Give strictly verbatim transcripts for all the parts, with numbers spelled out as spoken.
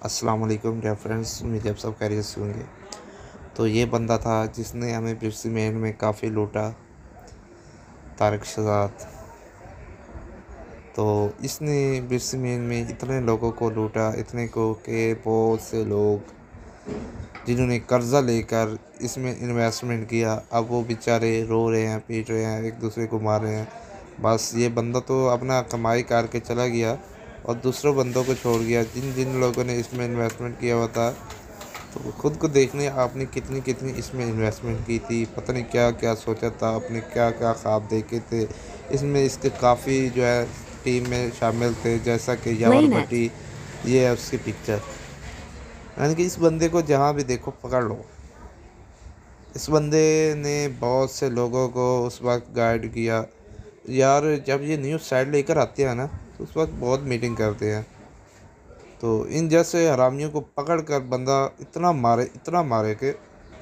अस्सलाम वालेकुम dear friends, उम्मीद है आप सब खैरियत से होंगे। तो ये बंदा था जिसने हमें ब्रिस्बेन में काफ़ी लूटा, तारिक शहजाद। तो इसने ब्रिस्बेन में इतने लोगों को लूटा, इतने को कि बहुत से लोग जिन्होंने कर्ज़ा लेकर इसमें इन्वेस्टमेंट किया, अब वो बेचारे रो रहे हैं, पीट रहे हैं, एक दूसरे को मार रहे हैं। बस ये बंदा तो अपना कमाई करके चला गया और दूसरों बंदों को छोड़ गया जिन जिन लोगों ने इसमें इन्वेस्टमेंट किया हुआ था। तो खुद को देखने आपने कितनी कितनी इसमें इन्वेस्टमेंट की थी, पता नहीं क्या क्या सोचा था, आपने क्या क्या ख्वाब देखे थे। इसमें इसके काफ़ी जो है टीम में शामिल थे, जैसा कि यावर Lane it. भट्टी। ये है उसकी पिक्चर। यानी कि इस बंदे को जहाँ भी देखो पकड़ लो। इस बंदे ने बहुत से लोगों को उस वक्त गाइड किया। यार जब ये न्यूज़ साइड लेकर आते हैं ना, तो उस वक्त बहुत मीटिंग करते हैं। तो इन जैसे हरामियों को पकड़ कर बंदा इतना मारे इतना मारे कि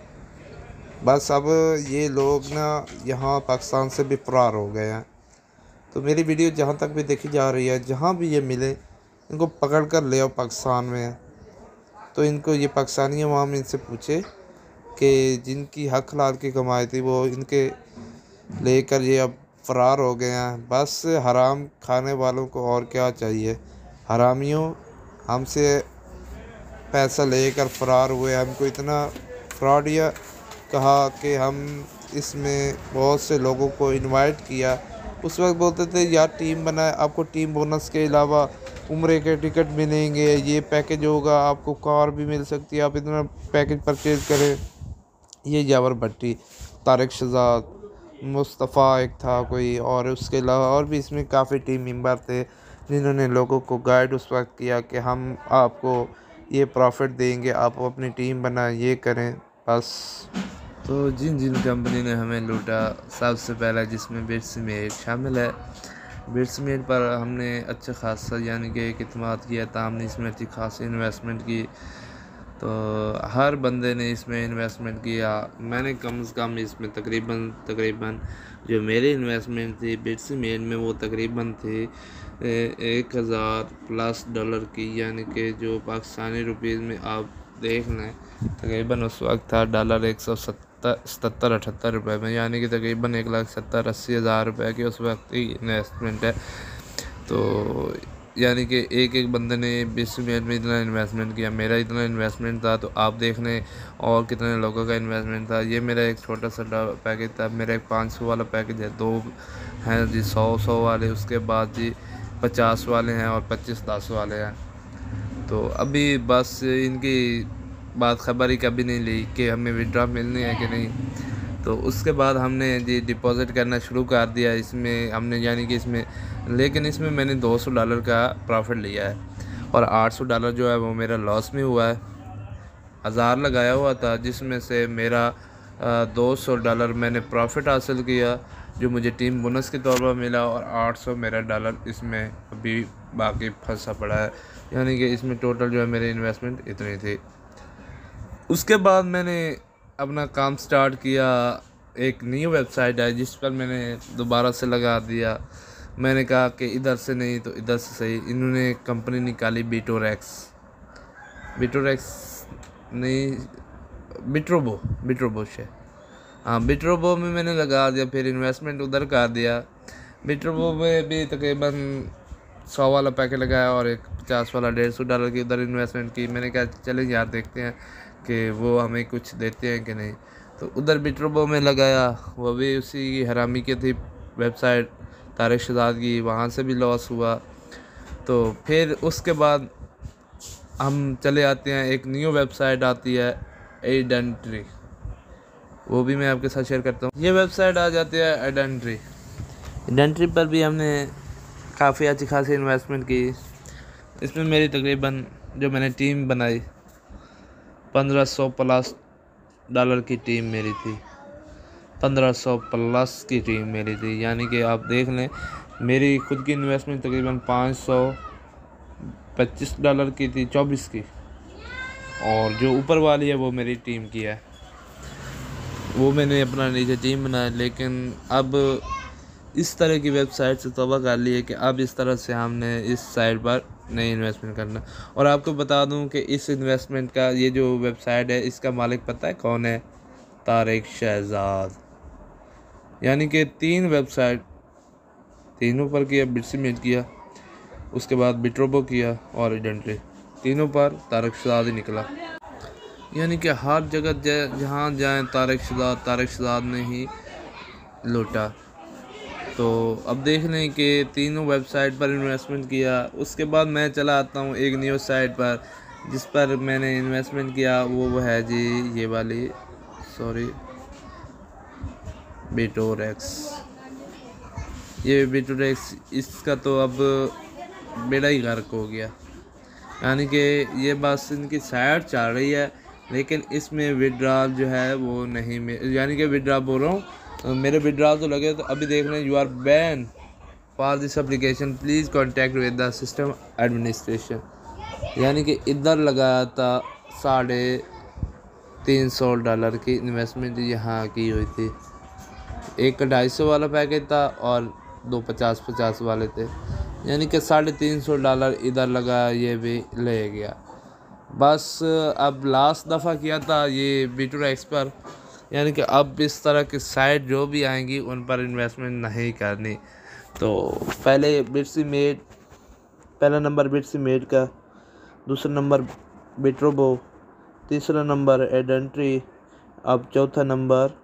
बस अब ये लोग ना यहाँ पाकिस्तान से भी फरार हो गए हैं। तो मेरी वीडियो जहाँ तक भी देखी जा रही है, जहाँ भी ये मिले इनको पकड़ कर ले आओ पाकिस्तान में। तो इनको ये पाकिस्तानी अवाम इनसे पूछे कि जिनकी हक हलाल की कमाई थी वो इनके लेकर ये अब फरार हो गए हैं। बस हराम खाने वालों को और क्या चाहिए। हरामियों, हमसे पैसा लेकर फरार हुए, हमको इतना फ्रॉडिया कहा कि हम इसमें बहुत से लोगों को इनवाइट किया। उस वक्त बोलते थे यार टीम बनाए, आपको टीम बोनस के अलावा उम्रे के टिकट मिलेंगे, ये पैकेज होगा, आपको कार भी मिल सकती है, आप इतना पैकेज परचेज़ करें। ये यावर भट्टी, तारिक शहजाद, मुस्तफ़ा एक था कोई, और उसके अलावा और भी इसमें काफ़ी टीम मेंबर थे जिन्होंने लोगों को गाइड उस वक्त किया कि हम आपको ये प्रॉफिट देंगे, आप अपनी टीम बनाएं, ये करें बस। तो जिन जिन कंपनी ने हमें लूटा, सबसे पहला जिसमें ब्रिस्बेन शामिल है, ब्रिस्बेन पर हमने अच्छा खासा यानी कि एक इत्मीनान किया था, हमने इसमें अच्छी खासी इन्वेस्टमेंट की। तो हर बंदे ने इसमें इन्वेस्टमेंट किया। मैंने कम से कम इसमें तकरीबन तकरीबन जो मेरी इन्वेस्टमेंट थी ब्रिस्बेन में वो तकरीबन थी एक हज़ार प्लस डॉलर की, यानी कि जो पाकिस्तानी रुपीज़ में आप देख लें तकरीबन उस वक्त था डॉलर एक सौ सत्तर सतर अठहत्तर रुपये में, यानी कि तकरीबन एक लाख सत्तर अस्सी हज़ार रुपये की उस वक्त की इन्वेस्टमेंट है। तो यानी कि एक एक बंदे ने ब्रिस्बेन में इतना इन्वेस्टमेंट किया। मेरा इतना इन्वेस्टमेंट था, तो आप देख लें और कितने लोगों का इन्वेस्टमेंट था। ये मेरा एक छोटा सा पैकेज था। मेरा एक पाँच सौ वाला पैकेज है, दो हैं जी सौ सौ वाले, उसके बाद जी पचास वाले हैं और पच्चीस दस वाले हैं। तो अभी बस इनकी बात खबर ही कभी नहीं ली कि हमें विड्रॉ मिलनी है कि नहीं। तो उसके बाद हमने जी डिपॉज़िट करना शुरू कर दिया इसमें हमने, यानी कि इसमें, लेकिन इसमें मैंने दो सौ डॉलर का प्रॉफिट लिया है और आठ सौ डॉलर जो है वो मेरा लॉस में हुआ है। हज़ार लगाया हुआ था जिसमें से मेरा दो सौ डॉलर मैंने प्रॉफिट हासिल किया जो मुझे टीम बोनस के तौर पर मिला, और आठ सौ मेरा डॉलर इसमें अभी बाकी फंसा पड़ा है। यानी कि इसमें टोटल जो है मेरी इन्वेस्टमेंट इतनी थी। उसके बाद मैंने अपना काम स्टार्ट किया। एक न्यू वेबसाइट है जिस पर मैंने दोबारा से लगा दिया। मैंने कहा कि इधर से नहीं तो इधर से सही। इन्होंने कंपनी निकाली बिटोरेक्स बिटोरेक्स नहीं बिट्रोबो बिट्रोबो से हाँ बिट्रोबो में मैंने लगा दिया, फिर इन्वेस्टमेंट उधर कर दिया। बिट्रोबो में भी तकरीबन सौ वाला पैकेट लगाया और एक पचास वाला डेढ़ सौ डॉलर की उधर इन्वेस्टमेंट की। मैंने कहा चले यार देखते हैं कि वो हमें कुछ देते हैं कि नहीं। तो उधर बिट्रोबो में लगाया, वो भी उसी हरामी की थी वेबसाइट तारिक शहजाद की, वहाँ से भी लॉस हुआ। तो फिर उसके बाद हम चले आते हैं, एक न्यू वेबसाइट आती है एडेंट्री, वो भी मैं आपके साथ शेयर करता हूँ। ये वेबसाइट आ जाती है एडेंट्री। एडेंट्री पर भी हमने काफ़ी अच्छी खासी इन्वेस्टमेंट की। इसमें मेरी तकरीबन जो मैंने टीम बनाई पंद्रह सौ प्लस डॉलर की टीम मेरी थी, पंद्रह सौ प्लस की टीम मेरी थी। यानी कि आप देख लें मेरी खुद की इन्वेस्टमेंट तकरीबन पाँच सौ पच्चीस डॉलर की थी, चौबीस की, और जो ऊपर वाली है वो मेरी टीम की है, वो मैंने अपना नीचे टीम बनाया। लेकिन अब इस तरह की वेबसाइट से तौबा कर ली है कि अब इस तरह से हमने इस साइट पर नहीं इन्वेस्टमेंट करना। और आपको बता दूं कि इस इन्वेस्टमेंट का ये जो वेबसाइट है इसका मालिक पता है कौन है? तारिक शहजाद। यानी कि तीन वेबसाइट, तीनों पर किया, बिटसीमेट किया, उसके बाद बिट्रोबो किया और इडेंटली, तीनों पर तारिक शहजाद ही निकला। यानी कि हर जगह जहाँ जाएं तारिक शहजाद तारिक शहजाद ने ही लूटा। तो अब देख लें कि तीनों वेबसाइट पर इन्वेस्टमेंट किया। उसके बाद मैं चला आता हूँ एक न्यूज़ साइट पर जिस पर मैंने इन्वेस्टमेंट किया, वो वो है जी ये वाली, सॉरी, बिटोरेक्स। ये बिटोरेक्स, इसका तो अब बेड़ा ही गर्क हो गया। यानी कि ये बस इनकी साइट चल रही है लेकिन इसमें विड्रॉल जो है वो नहीं, यानी कि विड्रॉल बोल रहा हूँ, मेरे विड्रॉल तो लगे। तो अभी देख लें, you are ban for this application, please contact with the system administration. यानी कि इधर लगाया था साढ़े तीन सौ डॉलर की इन्वेस्टमेंट यहाँ की हुई थी। एक ढाई सौ वाला पैकेज था और दो पचास पचास वाले थे। यानी कि साढ़े तीन सौ डॉलर इधर लगा, ये भी ले गया। बस अब लास्ट दफ़ा किया था ये बिटोरेक्स पर। यानी कि अब इस तरह की साइट जो भी आएंगी उन पर इन्वेस्टमेंट नहीं करनी। तो पहले बिटसीमेट, पहला नंबर बिटसीमेट का, दूसरा नंबर बिट्रोबो, तीसरा नंबर एडेंट्री, अब चौथा नंबर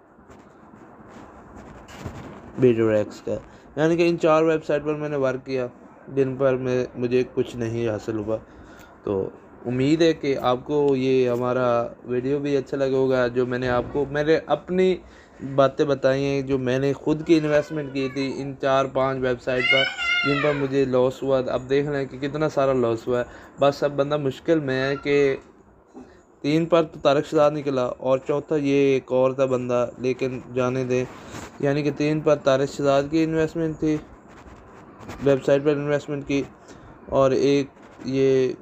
बिटोरेक्स का। यानी कि इन चार वेबसाइट पर मैंने वर्क किया जिन पर मैं मुझे कुछ नहीं हासिल हुआ। तो उम्मीद है कि आपको ये हमारा वीडियो भी अच्छा लगा होगा। जो मैंने आपको मेरे अपनी बातें बताई हैं, जो मैंने खुद की इन्वेस्टमेंट की थी इन चार पांच वेबसाइट पर जिन पर मुझे लॉस हुआ। अब देख रहे हैं कि कितना सारा लॉस हुआ है। बस अब बंदा मुश्किल में है कि तीन पर तो तारिक शहजाद निकला और चौथा ये एक और था बंदा, लेकिन जाने दें। यानी कि तीन पर तारिक शहजाद की इन्वेस्टमेंट थी, वेबसाइट पर इन्वेस्टमेंट की, और एक ये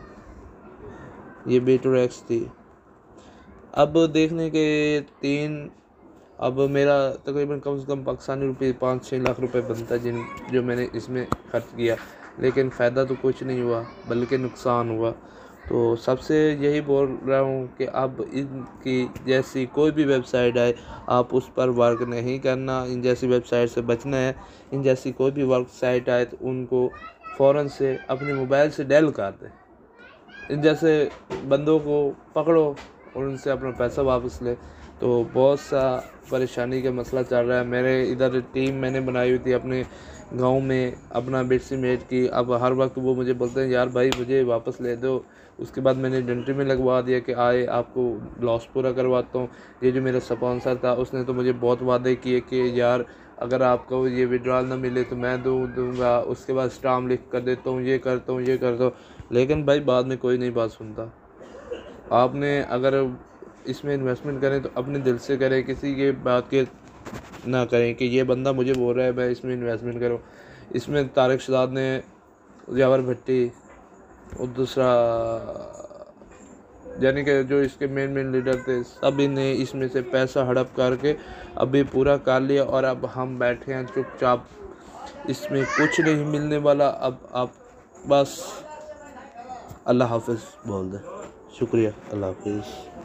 ये बिटोरेक्स थी। अब देखने के तीन, अब मेरा तकरीबन कम से कम पाकिस्तानी रुपये पाँच छः लाख रुपए बनता है जिन जो मैंने इसमें खर्च किया, लेकिन फ़ायदा तो कुछ नहीं हुआ बल्कि नुकसान हुआ। तो सबसे यही बोल रहा हूँ कि अब इनकी जैसी कोई भी वेबसाइट आए आप उस पर वर्क नहीं करना, इन जैसी वेबसाइट से बचना है। इन जैसी कोई भी वेबसाइट आए तो उनको फ़ौरन से अपने मोबाइल से डिलीट कर दें। इन जैसे बंदों को पकड़ो और उनसे अपना पैसा वापस ले। तो बहुत सा परेशानी का मसला चल रहा है। मेरे इधर टीम मैंने बनाई हुई थी अपने गांव में अपना बिटसीमेट की। अब हर वक्त वो मुझे बोलते हैं यार भाई मुझे वापस ले दो। उसके बाद मैंने डेंट्री में लगवा दिया कि आए आपको लॉस पूरा करवाता हूँ। ये जो मेरा स्पॉन्सर था उसने तो मुझे बहुत वादे किए कि यार अगर आपको ये विड्रॉल ना मिले तो मैं दूँ दूँगा, उसके बाद स्टाम्प लिख कर देता हूँ, ये करता हूँ, ये करता हूँ। लेकिन भाई बाद में कोई नहीं बात सुनता। आपने अगर इसमें इन्वेस्टमेंट करें तो अपने दिल से करें, किसी के बात के ना करें कि ये बंदा मुझे बोल रहा है मैं इसमें इन्वेस्टमेंट करूं। इसमें तारिक शहजाद ने, यावर भट्टी और दूसरा यानी कि जो इसके मेन मेन लीडर थे सभी ने इसमें से पैसा हड़प करके अभी पूरा कर लिया। और अब हम बैठे हैं चुपचाप, इसमें कुछ नहीं मिलने वाला। अब आप बस अल्लाह हाफिज़ बोल दें। शुक्रिया, अल्लाह हाफिज़।